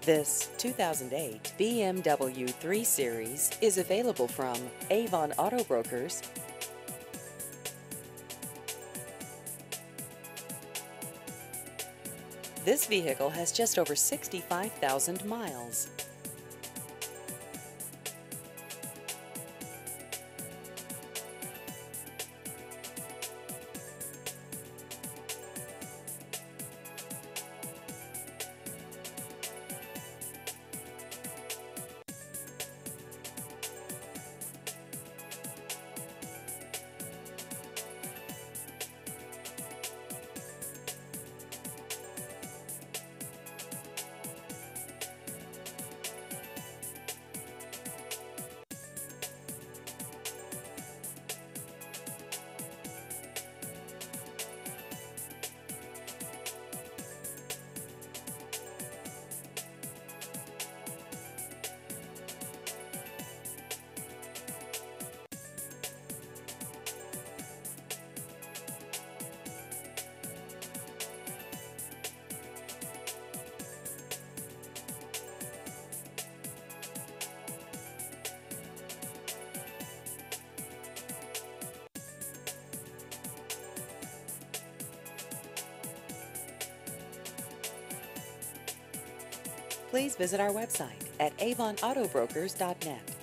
This 2008 BMW 3 Series is available from Avon Auto Brokers. This vehicle has just over 65,000 miles. Please visit our website at avonautobrokers.net.